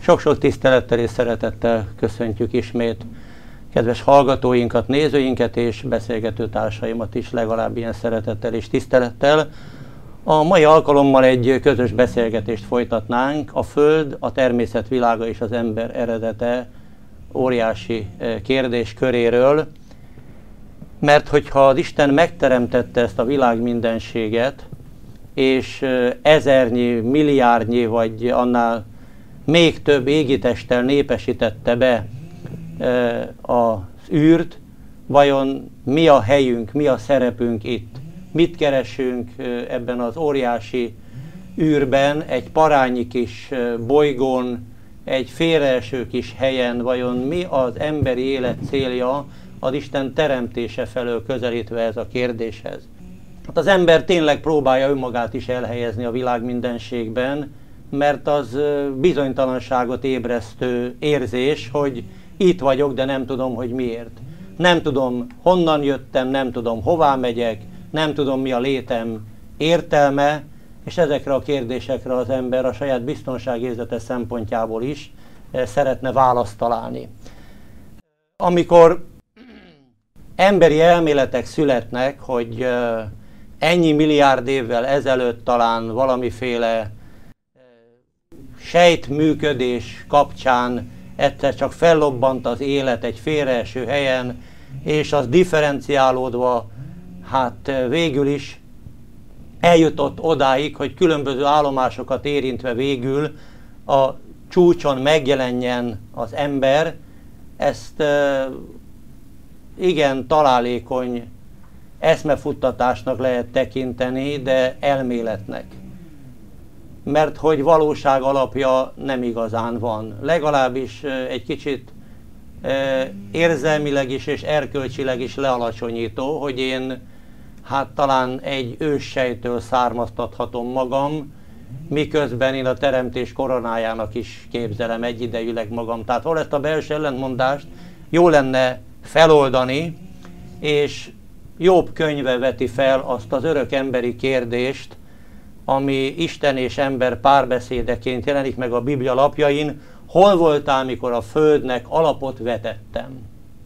Sok-sok tisztelettel és szeretettel köszöntjük ismét kedves hallgatóinkat, nézőinket és beszélgető társaimat is legalább ilyen szeretettel és tisztelettel. A mai alkalommal egy közös beszélgetést folytatnánk. A Föld, a természet világa és az ember eredete óriási kérdés köréről. Mert hogyha az Isten megteremtette ezt a világ mindenséget, és ezernyi, milliárdnyi vagy annál még több égitesttel népesítette be az űrt, vajon mi a helyünk, mi a szerepünk itt? Mit keresünk ebben az óriási űrben, egy parányi kis bolygón, egy félreeső kis helyen, vajon mi az emberi élet célja az Isten teremtése felől közelítve ez a kérdéshez? Hát az ember tényleg próbálja önmagát is elhelyezni a világ mindenségben, mert az bizonytalanságot ébresztő érzés, hogy itt vagyok, de nem tudom, hogy miért. Nem tudom, honnan jöttem, nem tudom, hová megyek, nem tudom, mi a létem értelme, és ezekre a kérdésekre az ember a saját biztonságérzete szempontjából is szeretne választ találni. Amikor emberi elméletek születnek, hogy ennyi milliárd évvel ezelőtt talán valamiféle sejtműködés kapcsán egyszer csak fellobbant az élet egy félreeső helyen, és az differenciálódva, hát végül is eljutott odáig, hogy különböző állomásokat érintve végül a csúcson megjelenjen az ember. Ezt igen találékony eszmefuttatásnak lehet tekinteni, de elméletnek. Mert hogy valóság alapja nem igazán van. Legalábbis egy kicsit érzelmileg is és erkölcsileg is lealacsonyító, hogy én hát talán egy őssejtől származtathatom magam, miközben én a teremtés koronájának is képzelem egyidejűleg magam. Tehát hol ezt a belső ellentmondást jó lenne feloldani, és Jobb könyve veti fel azt az örök emberi kérdést, ami Isten és ember párbeszédeként jelenik meg a Biblia lapjain. Hol voltál, mikor a földnek alapot vetettem?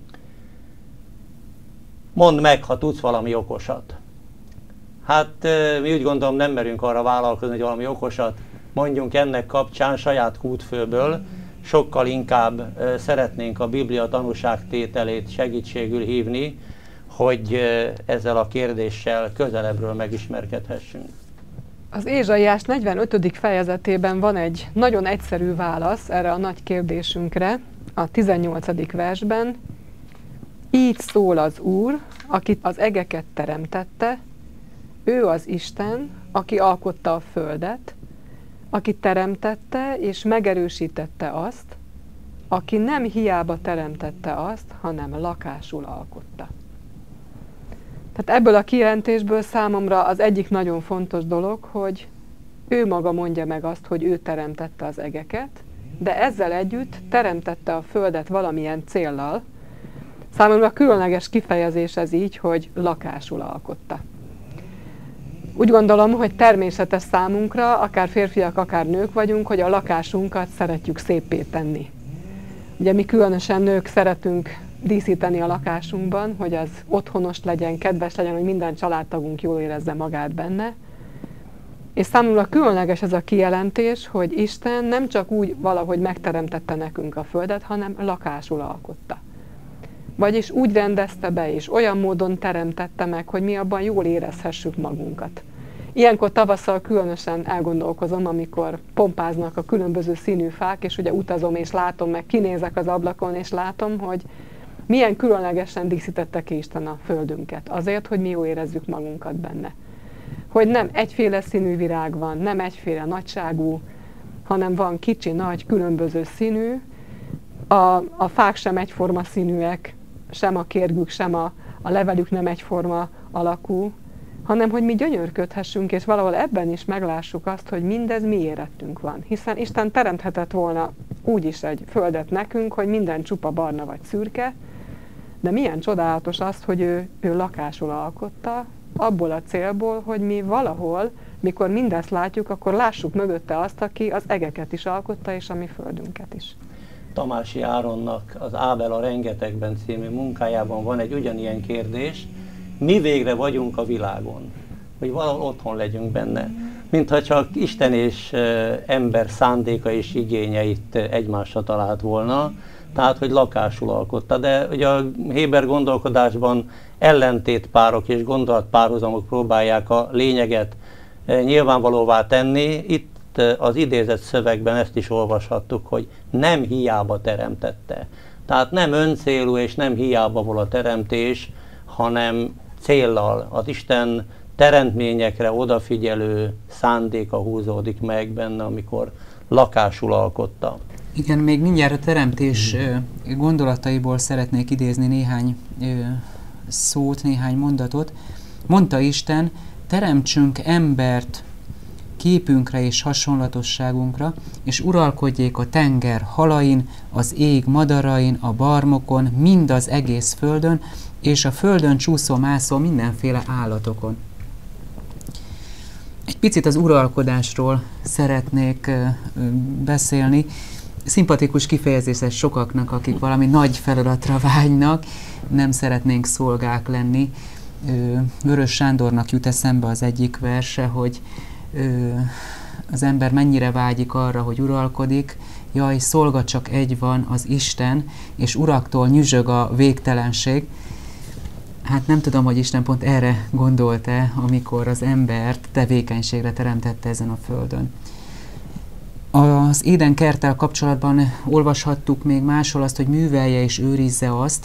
Mondd meg, ha tudsz valami okosat. Hát mi úgy gondolom, nem merünk arra vállalkozni, hogy valami okosat mondjunk ennek kapcsán saját kútfőből. Sokkal inkább szeretnénk a Biblia tanúságtételét segítségül hívni, hogy ezzel a kérdéssel közelebbről megismerkedhessünk. Az Ézsaiás 45. fejezetében van egy nagyon egyszerű válasz erre a nagy kérdésünkre, a 18. versben. Így szól az Úr, aki az egeket teremtette, ő az Isten, aki alkotta a földet, aki teremtette és megerősítette azt, aki nem hiába teremtette azt, hanem lakásul alkotta. Tehát ebből a kijelentésből számomra az egyik nagyon fontos dolog, hogy ő maga mondja meg azt, hogy ő teremtette az egeket, de ezzel együtt teremtette a földet valamilyen céllal. Számomra különleges kifejezés ez így, hogy lakásul alkotta. Úgy gondolom, hogy természetes számunkra, akár férfiak, akár nők vagyunk, hogy a lakásunkat szeretjük széppé tenni. Ugye mi különösen nők szeretünk díszíteni a lakásunkban, hogy az otthonos legyen, kedves legyen, hogy minden családtagunk jól érezze magát benne. És számomra különleges ez a kijelentés, hogy Isten nem csak úgy valahogy megteremtette nekünk a földet, hanem lakásul alkotta. Vagyis úgy rendezte be, és olyan módon teremtette meg, hogy mi abban jól érezhessük magunkat. Ilyenkor tavasszal különösen elgondolkozom, amikor pompáznak a különböző színű fák, és ugye utazom és látom, meg kinézek az ablakon, és látom, hogy milyen különlegesen díszítette ki Isten a földünket. Azért, hogy mi jól érezzük magunkat benne. Hogy nem egyféle színű virág van, nem egyféle nagyságú, hanem van kicsi, nagy, különböző színű. A fák sem egyforma színűek, sem a kérgük, sem a levelük nem egyforma alakú, hanem hogy mi gyönyörködhessünk, és valahol ebben is meglássuk azt, hogy mindez mi érettünk van. Hiszen Isten teremthetett volna úgy is egy földet nekünk, hogy minden csupa barna vagy szürke, de milyen csodálatos az, hogy ő lakásul alkotta, abból a célból, hogy mi valahol mikor mindezt látjuk, akkor lássuk mögötte azt, aki az egeket is alkotta, és a mi földünket is. Tamási Áronnak az Ábel a rengetegben című munkájában van egy ugyanilyen kérdés, mi végre vagyunk a világon, hogy valahol otthon legyünk benne. Mintha csak Isten és ember szándéka és igényeit egymásra talált volna, tehát hogy lakásul alkotta. De ugye a héber gondolkodásban ellentétpárok és gondolatpárhuzamok próbálják a lényeget nyilvánvalóvá tenni. Itt az idézett szövegben ezt is olvashattuk, hogy nem hiába teremtette. Tehát nem öncélú és nem hiába volt a teremtés, hanem céllal. Az Isten teremtményekre odafigyelő szándéka húzódik meg benne, amikor lakásul alkotta. Igen, még mindjárt a teremtés gondolataiból szeretnék idézni néhány szót, néhány mondatot. Mondta Isten, teremtsünk embert képünkre és hasonlatosságunkra, és uralkodjék a tenger halain, az ég madarain, a barmokon, mind az egész földön, és a földön csúszó-mászó mindenféle állatokon. Egy picit az uralkodásról szeretnék beszélni. Szimpatikus kifejezés ez sokaknak, akik valami nagy feladatra vágynak, nem szeretnénk szolgák lenni. Vörös Sándornak jut eszembe az egyik verse, hogy az ember mennyire vágyik arra, hogy uralkodik. Jaj, szolga csak egy van, az Isten, és uraktól nyüzsög a végtelenség. Hát nem tudom, hogy Isten pont erre gondolt-e, amikor az embert tevékenységre teremtette ezen a földön. Az Éden kerttel kapcsolatban olvashattuk még máshol azt, hogy művelje és őrizze azt.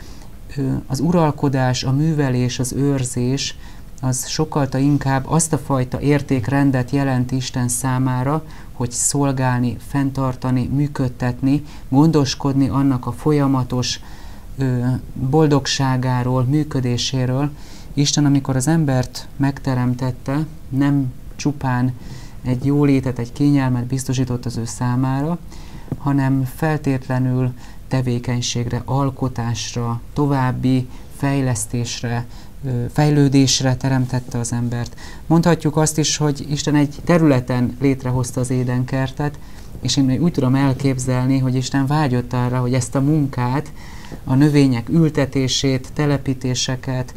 Az uralkodás, a művelés, az őrzés, az sokkal inkább azt a fajta értékrendet jelent Isten számára, hogy szolgálni, fenntartani, működtetni, gondoskodni annak a folyamatos boldogságáról, működéséről. Isten, amikor az embert megteremtette, nem csupán egy jólétet, egy kényelmet biztosított az ő számára, hanem feltétlenül tevékenységre, alkotásra, további fejlesztésre, fejlődésre teremtette az embert. Mondhatjuk azt is, hogy Isten egy területen létrehozta az Édenkertet, és én úgy tudom elképzelni, hogy Isten vágyott arra, hogy ezt a munkát, a növények ültetését, telepítéseket,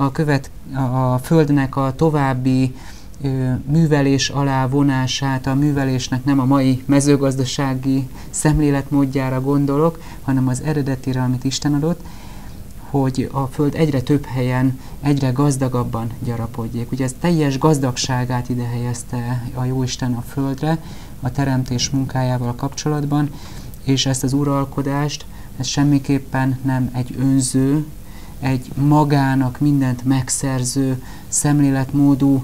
a földnek a további művelés alá vonását, a művelésnek nem a mai mezőgazdasági szemléletmódjára gondolok, hanem az eredetire, amit Isten adott, hogy a föld egyre több helyen, egyre gazdagabban gyarapodjék. Ugye ez teljes gazdagságát ide helyezte a Jóisten a földre, a teremtés munkájával kapcsolatban, és ezt az uralkodást, ez semmiképpen nem egy önző, egy magának mindent megszerző, szemléletmódú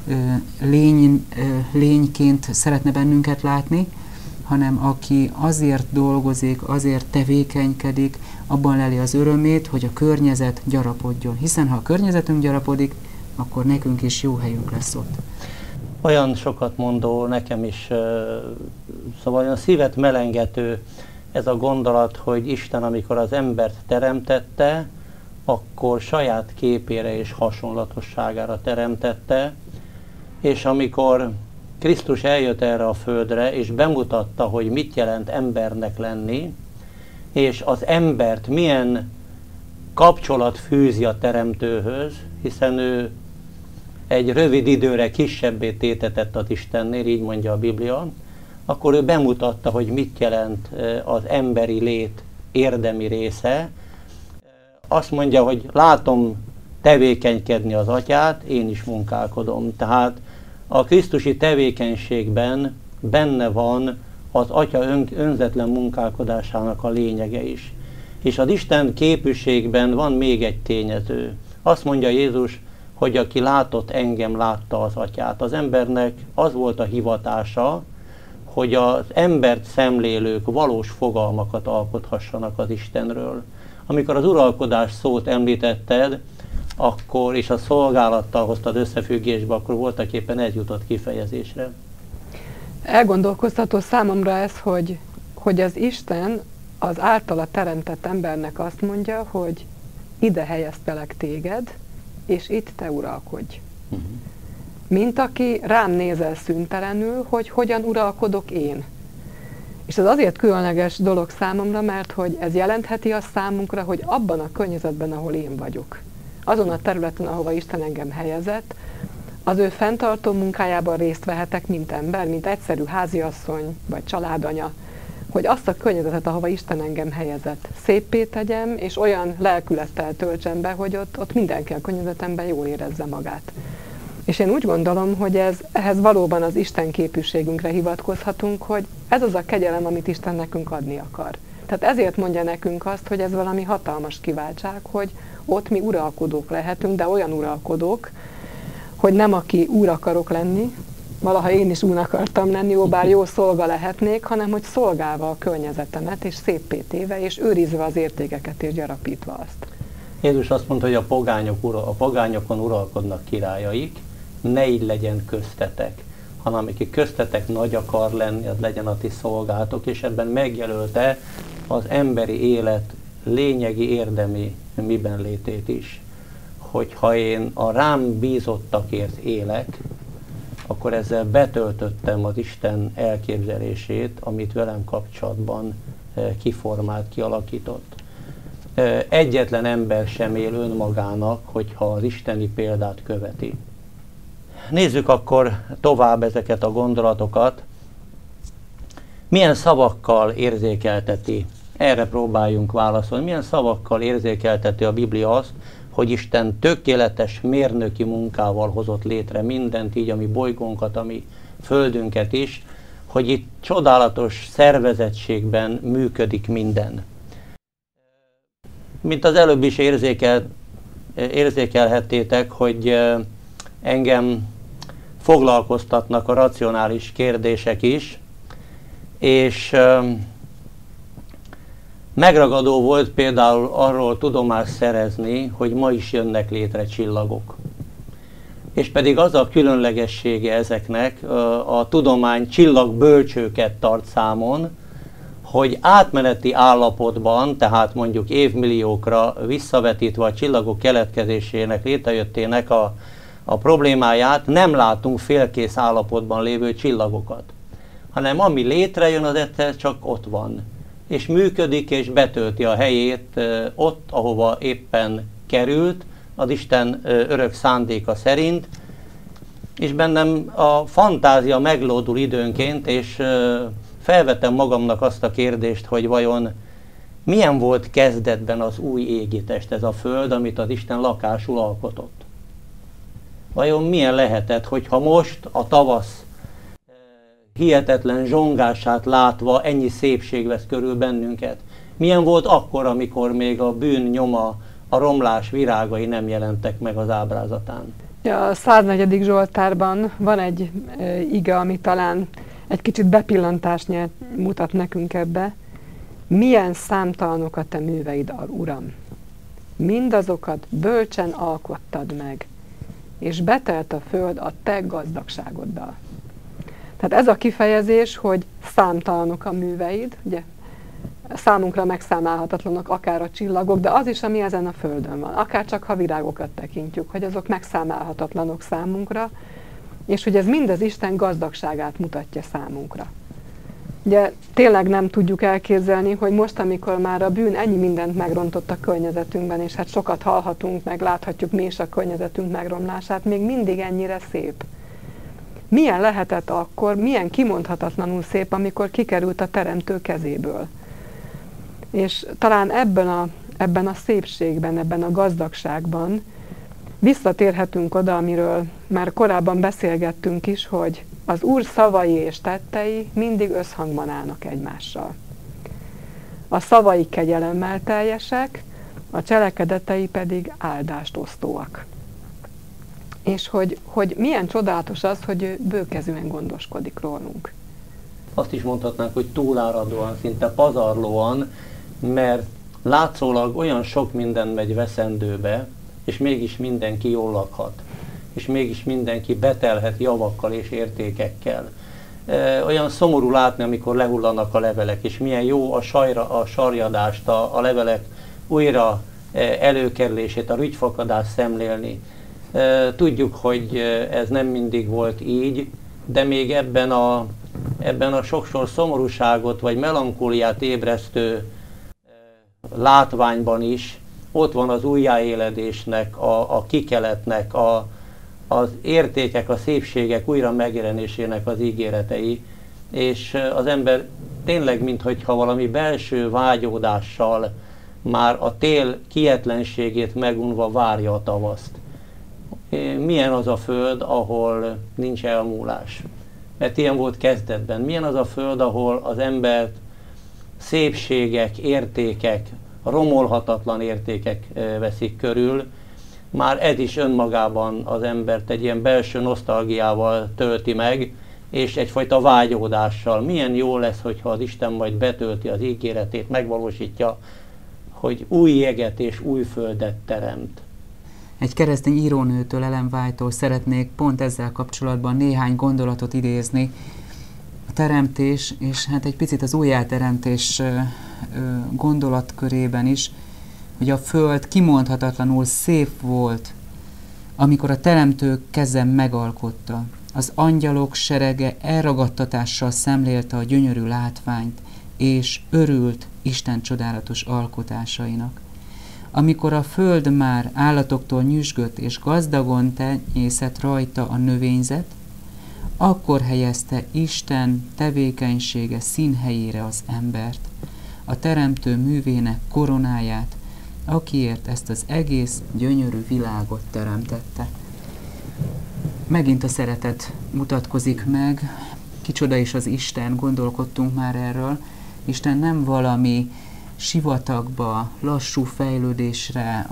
lényként szeretne bennünket látni, hanem aki azért dolgozik, azért tevékenykedik, abban leli az örömét, hogy a környezet gyarapodjon. Hiszen ha a környezetünk gyarapodik, akkor nekünk is jó helyünk lesz ott. Olyan sokat mondó nekem is, szóval olyan szívet melengető ez a gondolat, hogy Isten, amikor az embert teremtette, akkor saját képére és hasonlatosságára teremtette, és amikor Krisztus eljött erre a földre, és bemutatta, hogy mit jelent embernek lenni, és az embert milyen kapcsolat fűzi a teremtőhöz, hiszen ő egy rövid időre kisebbé tétetett az Istennél, így mondja a Biblia, akkor ő bemutatta, hogy mit jelent az emberi lét érdemi része. Azt mondja, hogy látom tevékenykedni az Atyát, én is munkálkodom. Tehát a krisztusi tevékenységben benne van az Atya önzetlen munkálkodásának a lényege is. És az Isten képűségben van még egy tényező. Azt mondja Jézus, hogy aki látott engem, látta az Atyát. Az embernek az volt a hivatása, hogy az embert szemlélők valós fogalmakat alkothassanak az Istenről. Amikor az uralkodás szót említetted, akkor, és a szolgálattal hoztad összefüggésbe, akkor voltaképpen ez jutott kifejezésre. Elgondolkoztató számomra ez, hogy az Isten az általa teremtett embernek azt mondja, hogy ide helyeztelek téged, és itt te uralkodj. mint aki rám nézel szüntelenül, hogy hogyan uralkodok én. És ez azért különleges dolog számomra, mert hogy ez jelentheti azt számunkra, hogy abban a környezetben, ahol én vagyok, azon a területen, ahova Isten engem helyezett, az ő fenntartó munkájában részt vehetek, mint ember, mint egyszerű háziasszony vagy családanya, hogy azt a környezetet, ahova Isten engem helyezett, széppé tegyem, és olyan lelkülettel töltsem be, hogy ott mindenki a környezetemben jól érezze magát. És én úgy gondolom, hogy ehhez valóban az Isten képűségünkre hivatkozhatunk, hogy ez az a kegyelem, amit Isten nekünk adni akar. Tehát ezért mondja nekünk azt, hogy ez valami hatalmas kiváltság, hogy ott mi uralkodók lehetünk, de olyan uralkodók, hogy nem aki úr akarok lenni, valaha én is úr akartam lenni, jó, bár jó szolga lehetnék, hanem hogy szolgálva a környezetemet, és széppé téve, és őrizve az értékeket, és gyarapítva azt. Jézus azt mondta, hogy a pogányokon uralkodnak királyaik, ne így legyen köztetek, hanem aki köztetek nagy akar lenni, az legyen a ti szolgátok, és ebben megjelölte az emberi élet lényegi érdemi miben létét is. Hogyha én a rám bízottakért élek, akkor ezzel betöltöttem az Isten elképzelését, amit velem kapcsolatban kiformált, kialakított. Egyetlen ember sem él önmagának, hogyha az isteni példát követi. Nézzük akkor tovább ezeket a gondolatokat. Milyen szavakkal érzékelteti? Erre próbáljunk válaszolni. Milyen szavakkal érzékelteti a Biblia azt, hogy Isten tökéletes mérnöki munkával hozott létre mindent, így a mi bolygónkat, a mi földünket is, hogy itt csodálatos szervezettségben működik minden. Mint az előbb is érzékelhettétek, hogy engem foglalkoztatnak a racionális kérdések is, és megragadó volt például arról tudomást szerezni, hogy ma is jönnek létre csillagok. És pedig az a különlegessége ezeknek, a tudomány csillagbölcsőket tart számon, hogy átmeneti állapotban, tehát mondjuk évmilliókra visszavetítve a csillagok keletkezésének, létrejöttének a problémáját, nem látunk félkész állapotban lévő csillagokat, hanem ami létrejön, az egyszer csak ott van, és működik, és betölti a helyét ott, ahova éppen került, az Isten örök szándéka szerint, és bennem a fantázia meglódul időnként, és felvetem magamnak azt a kérdést, hogy vajon milyen volt kezdetben az új égitest, ez a föld, amit az Isten lakásul alkotott. Vajon milyen lehetett, hogyha most a tavasz hihetetlen zsongását látva ennyi szépség vesz körül bennünket? Milyen volt akkor, amikor még a bűn nyoma, a romlás virágai nem jelentek meg az ábrázatán? Ja, a 104. Zsoltárban van egy ige, ami talán egy kicsit bepillantást mutat nekünk ebbe. Milyen számtalanok a te műveid, Uram! Mindazokat bölcsen alkottad meg, és betelt a föld a te gazdagságoddal. Tehát ez a kifejezés, hogy számtalanok a műveid, ugye számunkra megszámálhatatlanok akár a csillagok, de az is, ami ezen a földön van. Akár csak ha virágokat tekintjük, hogy azok megszámálhatatlanok számunkra, és hogy ez mind az Isten gazdagságát mutatja számunkra. Ugye tényleg nem tudjuk elképzelni, hogy most, amikor már a bűn ennyi mindent megrontott a környezetünkben, és hát sokat hallhatunk, meg láthatjuk mi is a környezetünk megromlását, még mindig ennyire szép. Milyen lehetett akkor, milyen kimondhatatlanul szép, amikor kikerült a Teremtő kezéből. És talán ebben a szépségben, ebben a gazdagságban visszatérhetünk oda, amiről már korábban beszélgettünk is, hogy az Úr szavai és tettei mindig összhangban állnak egymással. A szavai kegyelemmel teljesek, a cselekedetei pedig áldást osztóak. És hogy milyen csodálatos az, hogy ő bőkezűen gondoskodik rólunk. Azt is mondhatnánk, hogy túláradóan, szinte pazarlóan, mert látszólag olyan sok minden megy veszendőbe, és mégis mindenki jól lakhat. És mégis mindenki betelhet javakkal és értékekkel. Olyan szomorú látni, amikor lehullanak a levelek, és milyen jó a sarjadást, a levelek újra előkerülését, a rügyfakadást szemlélni. Tudjuk, hogy ez nem mindig volt így, de még ebben a sokszor szomorúságot vagy melankóliát ébresztő látványban is ott van az újjáéledésnek, a kikeletnek, az értékek, a szépségek újra megjelenésének az ígéretei, és az ember tényleg, minthogyha valami belső vágyódással már a tél kietlenségét megunva várja a tavaszt. Milyen az a föld, ahol nincs elmúlás? Mert ilyen volt kezdetben. Milyen az a föld, ahol az embert szépségek, értékek, romolhatatlan értékek veszik körül? Már ez is önmagában az embert egy ilyen belső nosztalgiával tölti meg, és egyfajta vágyódással. Milyen jó lesz, hogyha az Isten majd betölti az ígéretét, megvalósítja, hogy új jeget és új földet teremt. Egy keresztény írónőtől, Ellen White-tól szeretnék pont ezzel kapcsolatban néhány gondolatot idézni. A teremtés, és hát egy picit az újjáteremtés gondolatkörében is, hogy a föld kimondhatatlanul szép volt, amikor a teremtő keze megalkotta. Az angyalok serege elragadtatással szemlélte a gyönyörű látványt, és örült Isten csodálatos alkotásainak. Amikor a föld már állatoktól nyüzsgött és gazdagon tenyészett rajta a növényzet, akkor helyezte Isten tevékenysége színhelyére az embert, a teremtő művének koronáját, akiért ezt az egész gyönyörű világot teremtette. Megint a szeretet mutatkozik meg, kicsoda is az Isten, gondolkodtunk már erről. Isten nem valami sivatagba, lassú fejlődésre,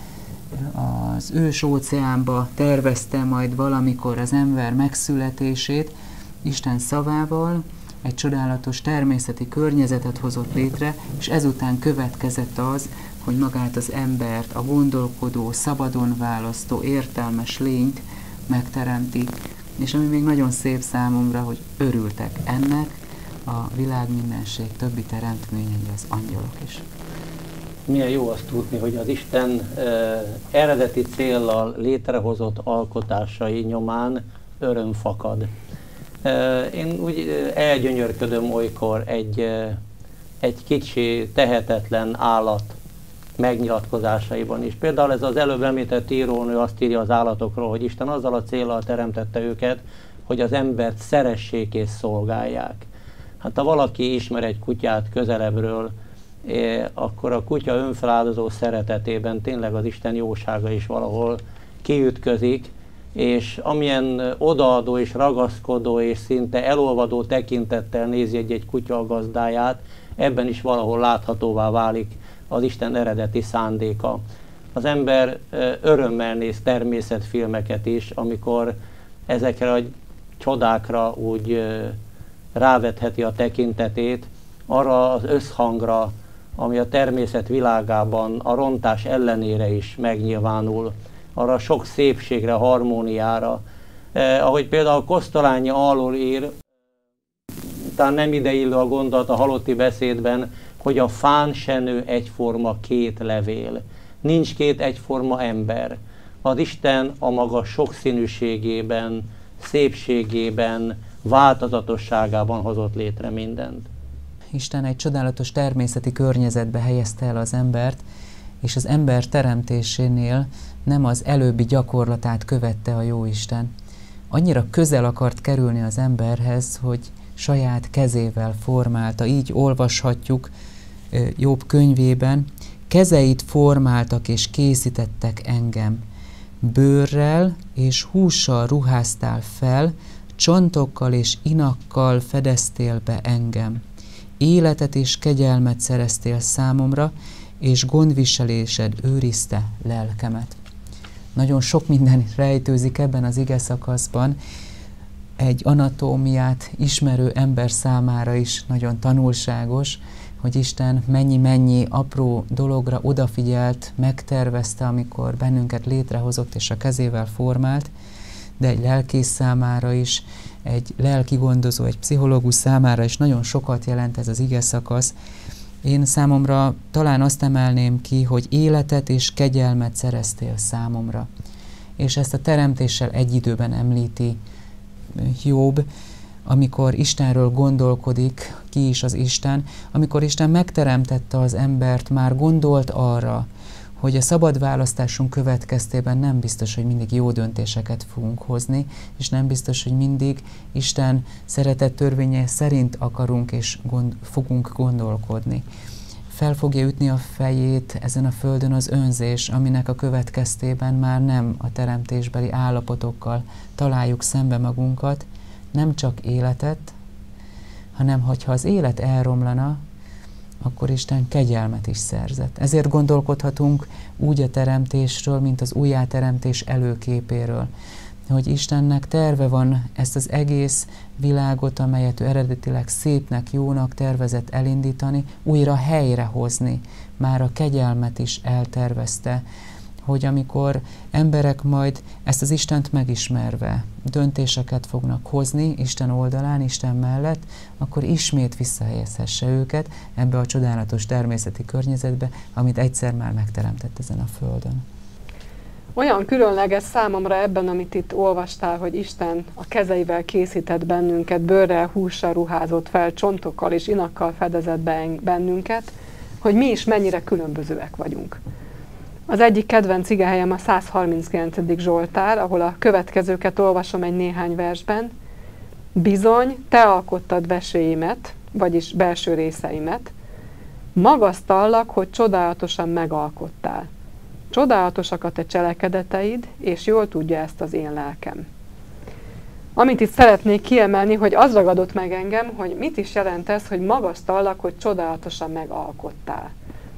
az ős óceánba tervezte majd valamikor az ember megszületését. Isten szavával egy csodálatos természeti környezetet hozott létre, és ezután következett az, hogy magát az embert, a gondolkodó, szabadon választó, értelmes lényt megteremti. És ami még nagyon szép számomra, hogy örültek ennek a világmindenség többi teremtményei, az angyalok is. Milyen jó azt tudni, hogy az Isten eredeti céllal létrehozott alkotásai nyomán öröm fakad. Én úgy elgyönyörködöm olykor egy kicsi, tehetetlen állat megnyilatkozásaiban is. Például ez az előbb említett írónő azt írja az állatokról, hogy Isten azzal a céllal teremtette őket, hogy az embert szeressék és szolgálják. Hát ha valaki ismer egy kutyát közelebbről, akkor a kutya önfeláldozó szeretetében tényleg az Isten jósága is valahol kiütközik, és amilyen odaadó és ragaszkodó és szinte elolvadó tekintettel nézi egy kutya a gazdáját, ebben is valahol láthatóvá válik az Isten eredeti szándéka. Az ember örömmel néz természetfilmeket is, amikor ezekre a csodákra úgy rávetheti a tekintetét, arra az összhangra, ami a természet világában a rontás ellenére is megnyilvánul, arra sok szépségre, harmóniára. Ahogy például Kosztolányi alól ír, talán nem ideillő a gondolat a halotti beszédben, hogy a fán se nő egyforma két levél. Nincs két egyforma ember. Az Isten a maga sokszínűségében, szépségében, változatosságában hozott létre mindent. Isten egy csodálatos természeti környezetbe helyezte el az embert, és az ember teremtésénél nem az előbbi gyakorlatát követte a Jóisten. Annyira közel akart kerülni az emberhez, hogy saját kezével formálta. Így olvashatjuk Jobb könyvében: kezeit formáltak és készítettek engem. Bőrrel és hússal ruháztál fel, csontokkal és inakkal fedeztél be engem. Életet és kegyelmet szereztél számomra, és gondviselésed őrizte lelkemet. Nagyon sok minden rejtőzik ebben az igeszakaszban. Egy anatómiát ismerő ember számára is nagyon tanulságos, hogy Isten mennyi-mennyi apró dologra odafigyelt, megtervezte, amikor bennünket létrehozott és a kezével formált, de egy lelkész számára is, egy lelkigondozó, egy pszichológus számára is nagyon sokat jelent ez az igeszakasz. Én számomra talán azt emelném ki, hogy életet és kegyelmet szereztél számomra. és ezt a teremtéssel egy időben említi Jobb, amikor Istenről gondolkodik, ki is az Isten, amikor Isten megteremtette az embert, már gondolt arra, hogy a szabad választásunk következtében nem biztos, hogy mindig jó döntéseket fogunk hozni, és nem biztos, hogy mindig Isten szeretett törvénye szerint akarunk és fogunk gondolkodni. Fel fogja ütni a fejét ezen a földön az önzés, aminek a következtében már nem a teremtésbeli állapotokkal találjuk szembe magunkat, nem csak életet, hanem hogyha az élet elromlana, akkor Isten kegyelmet is szerzett. Ezért gondolkodhatunk úgy a teremtésről, mint az újjáteremtés előképéről, hogy Istennek terve van ezt az egész világot, amelyet ő eredetileg szépnek, jónak tervezett elindítani, újra helyrehozni. Már a kegyelmet is eltervezte, hogy amikor emberek majd ezt az Istent megismerve döntéseket fognak hozni Isten oldalán, Isten mellett, akkor ismét visszahelyezhesse őket ebbe a csodálatos természeti környezetbe, amit egyszer már megteremtett ezen a földön. Olyan különleges számomra ebben, amit itt olvastál, hogy Isten a kezeivel készített bennünket, bőrrel, hússal ruházott fel, csontokkal és inakkal fedezett bennünket, hogy mi is mennyire különbözőek vagyunk. Az egyik kedvenc igehelyem a 139. Zsoltár, ahol a következőket olvasom egy néhány versben. Bizony, te alkottad veséimet, vagyis belső részeimet, magasztallak, hogy csodálatosan megalkottál. Csodálatosak a te cselekedeteid, és jól tudja ezt az én lelkem. Amit itt szeretnék kiemelni, hogy az ragadott meg engem, hogy mit is jelent ez, hogy magasztallak, hogy csodálatosan megalkottál.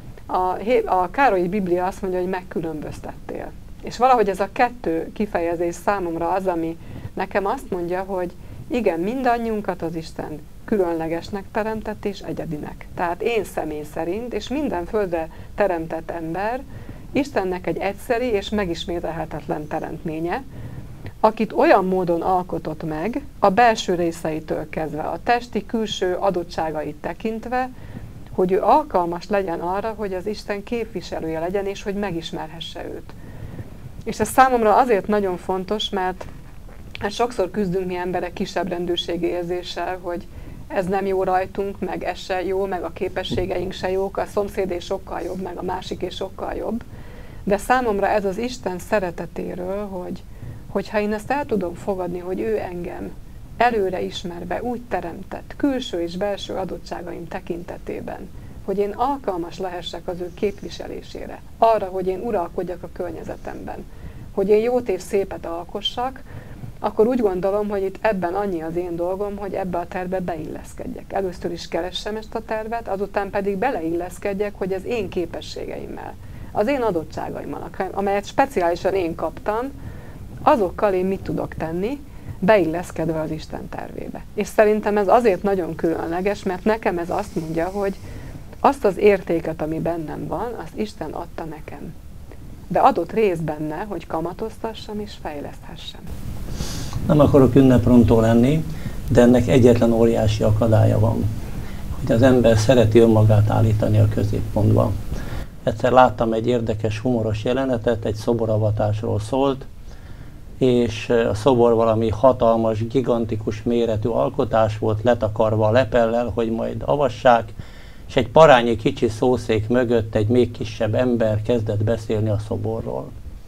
A Károlyi Biblia azt mondja, hogy megkülönböztettél. És valahogy ez a kettő kifejezés számomra az, ami nekem azt mondja, hogy igen, mindannyiunkat az Isten különlegesnek teremtett és egyedinek. Tehát én személy szerint, és minden földre teremtett ember, Istennek egy egyszeri és megismételhetetlen teremtménye, akit olyan módon alkotott meg, a belső részeitől kezdve, a testi külső adottságait tekintve, hogy ő alkalmas legyen arra, hogy az Isten képviselője legyen, és hogy megismerhesse őt. És ez számomra azért nagyon fontos, mert sokszor küzdünk mi emberek kisebb rendőrségi érzéssel, hogy ez nem jó rajtunk, meg ez se jó, meg a képességeink se jók, a szomszédé sokkal jobb, meg a másiké sokkal jobb. De számomra ez az Isten szeretetéről, hogyha én ezt el tudom fogadni, hogy ő engem előre ismerve úgy teremtett, külső és belső adottságaim tekintetében, hogy én alkalmas lehessek az ő képviselésére, arra, hogy én uralkodjak a környezetemben, hogy én jót és szépet alkossak, akkor úgy gondolom, hogy itt ebben annyi az én dolgom, hogy ebbe a tervbe beilleszkedjek. Először is keressem ezt a tervet, azután pedig beleilleszkedjek, hogy az én képességeimmel, az én adottságaimmal, amelyet speciálisan én kaptam, azokkal én mit tudok tenni, beilleszkedve az Isten tervébe. És szerintem ez azért nagyon különleges, mert nekem ez azt mondja, hogy azt az értéket, ami bennem van, azt Isten adta nekem. De adott rész benne, hogy kamatoztassam és fejleszthessem. Nem akarok ünneprontó lenni, de ennek egyetlen óriási akadálya van, hogy az ember szereti önmagát állítani a középpontba. Egyszer láttam egy érdekes, humoros jelenetet, egy szoboravatásról szólt, és a szobor valami hatalmas, gigantikus méretű alkotás volt, letakarva a lepellel, hogy majd avassák, és egy parányi kicsi szószék mögött egy még kisebb ember kezdett beszélni a szoborról.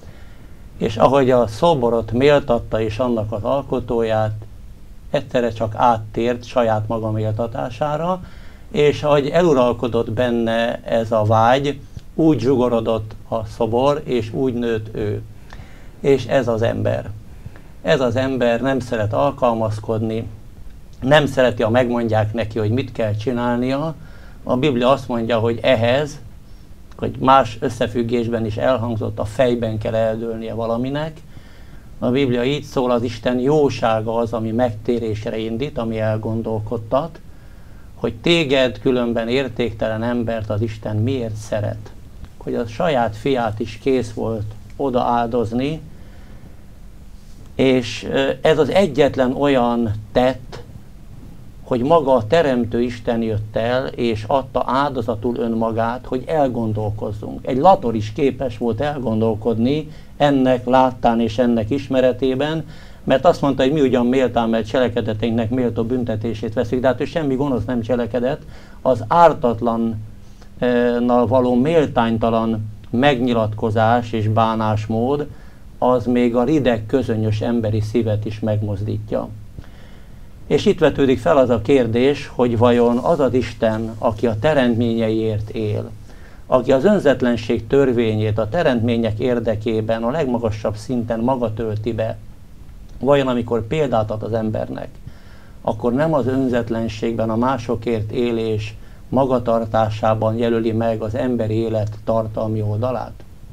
És ahogy a szoborot méltatta és annak az alkotóját, egyszerre csak áttért saját maga méltatására, és ahogy eluralkodott benne ez a vágy, úgy zsugorodott a szobor, és úgy nőtt ő. És ez az ember. Ez az ember nem szeret alkalmazkodni, nem szereti, ha megmondják neki, hogy mit kell csinálnia. A Biblia azt mondja, hogy ehhez, hogy más összefüggésben is elhangzott, a fejben kell eldőlnie valaminek. A Biblia így szól, az Isten jósága az, ami megtérésre indít, ami elgondolkodtat, hogy téged, különben értéktelen embert az Isten miért szeret. Hogy a saját fiát is kész volt oda áldozni, és ez az egyetlen olyan tett, hogy maga a Teremtő Isten jött el, és adta áldozatul önmagát, hogy elgondolkozzunk. Egy lator is képes volt elgondolkodni ennek láttán és ennek ismeretében, mert azt mondta, hogy mi ugyan méltán, mert cselekedeteinknek méltó büntetését veszik, de hát ő semmi gonosz nem cselekedett, az ártatlannal való méltánytalan megnyilatkozás és bánásmód, az még a rideg, közönyös emberi szívet is megmozdítja. És itt vetődik fel az a kérdés, hogy vajon az az Isten, aki a teremtményeiért él, aki az önzetlenség törvényét a teremtmények érdekében a legmagasabb szinten maga tölti be, vajon amikor példát ad az embernek, akkor nem az önzetlenségben, a másokért élés magatartásában jelöli meg az emberi élet tartalmi oldalát?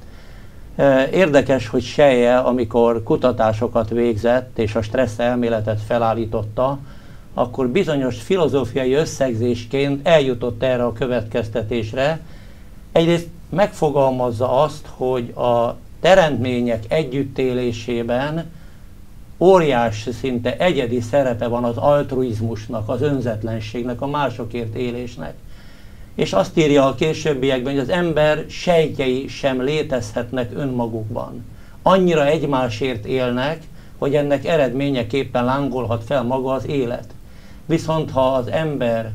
Érdekes, hogy Selye, amikor kutatásokat végzett és a stressz elméletet felállította, akkor bizonyos filozófiai összegzésként eljutott erre a következtetésre. Egyrészt megfogalmazza azt, hogy a teremtmények együttélésében óriási, szinte egyedi szerepe van az altruizmusnak, az önzetlenségnek, a másokért élésnek. És azt írja a későbbiekben, hogy az ember sejtjei sem létezhetnek önmagukban. Annyira egymásért élnek, hogy ennek eredményeképpen lángolhat fel maga az élet. Viszont ha az ember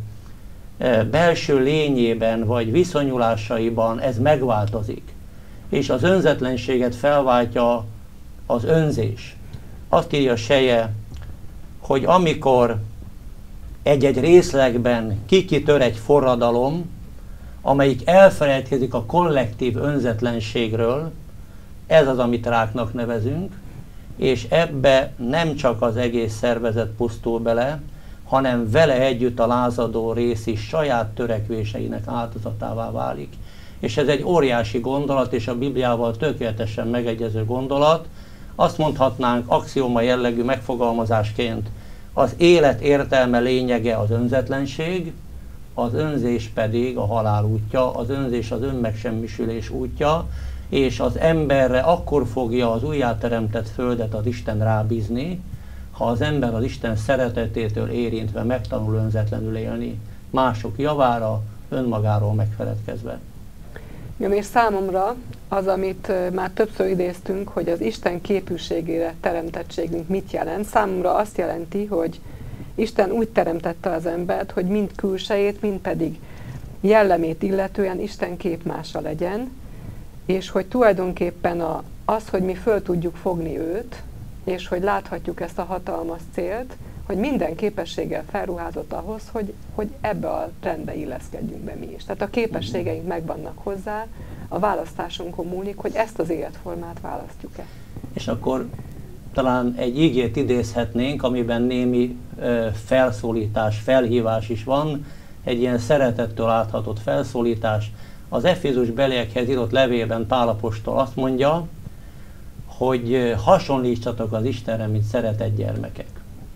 belső lényében vagy viszonyulásaiban ez megváltozik, és az önzetlenséget felváltja az önzés, azt írja Selye, hogy amikor egy-egy részlegben kitör egy forradalom, amelyik elfelejtkezik a kollektív önzetlenségről, ez az, amit ráknak nevezünk, és ebbe nem csak az egész szervezet pusztul bele, hanem vele együtt a lázadó rész is saját törekvéseinek áldozatává válik. És ez egy óriási gondolat, és a Bibliával tökéletesen megegyező gondolat. Azt mondhatnánk axióma jellegű megfogalmazásként, az élet értelme lényege az önzetlenség, az önzés pedig a halál útja, az önzés az önmegsemmisülés útja, és az emberre akkor fogja az újjáteremtett földet az Isten rábízni, ha az ember az Isten szeretetétől érintve megtanul önzetlenül élni, mások javára, önmagáról megfeledkezve. Igen, és számomra az, amit már többször idéztünk, hogy az Isten képűségére teremtettségünk mit jelent, számomra azt jelenti, hogy Isten úgy teremtette az embert, hogy mind külsejét, mind pedig jellemét illetően Isten képmása legyen, és hogy tulajdonképpen az, hogy mi föl tudjuk fogni őt, és hogy láthatjuk ezt a hatalmas célt, hogy minden képességgel felruházott ahhoz, hogy ebbe a rendbe illeszkedjünk be mi is. Tehát a képességeink megvannak hozzá, a választásunkon múlik, hogy ezt az életformát választjuk-e. És akkor talán egy igét idézhetnénk, amiben némi felszólítás, felhívás is van, egy ilyen szeretettől áthatott felszólítás. Az Efézus beliekhez írott levélben Pál apostol azt mondja, hogy hasonlítsatok az Istenre, mint szeretett gyermekek.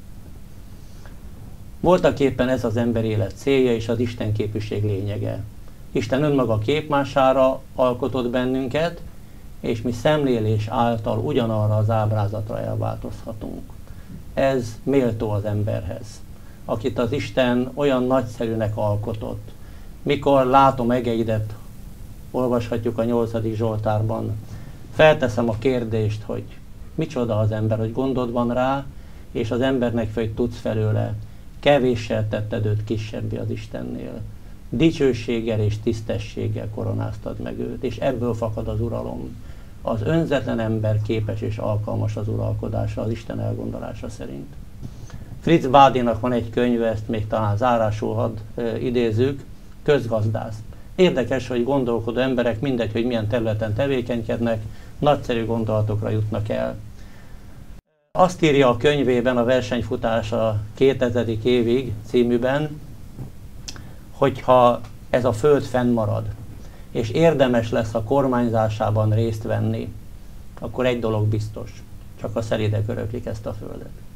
Voltaképpen ez az ember élet célja és az Isten képűség lényege. Isten önmaga képmására alkotott bennünket, és mi szemlélés által ugyanarra az ábrázatra elváltozhatunk. Ez méltó az emberhez, akit az Isten olyan nagyszerűnek alkotott. Mikor látom egeidet, olvashatjuk a 8. Zsoltárban, felteszem a kérdést, hogy micsoda az ember, hogy gondod van rá, és az embernek hogy tudsz felőle, kevéssel tetted őt kisebbé az Istennél. Dicsőséggel és tisztességgel koronáztad meg őt, és ebből fakad az uralom. Az önzetlen ember képes és alkalmas az uralkodásra, az Isten elgondolása szerint. Fritz Badinak van egy könyve, ezt még talán zárásul hadd idézzük, Közgazdász. Érdekes, hogy gondolkodó emberek, mindegy, hogy milyen területen tevékenykednek, nagyszerű gondolatokra jutnak el. Azt írja a könyvében, a versenyfutás a 2000. évig címűben, hogyha ez a föld fennmarad, és érdemes lesz a kormányzásában részt venni, akkor egy dolog biztos, csak a szelídek öröklik ezt a földet.